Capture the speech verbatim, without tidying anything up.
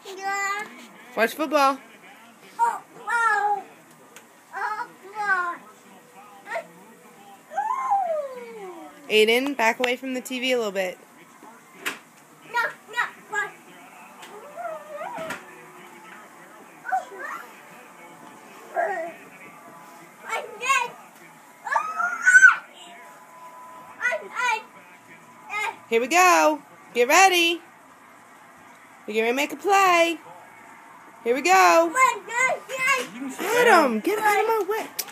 Yeah. Watch football. Oh, wow. Oh, wow. Aiden, back away from the T V a little bit. No, no, what? Here we go. Get ready. We're going to make a play. Here we go. Adam, get out of my way.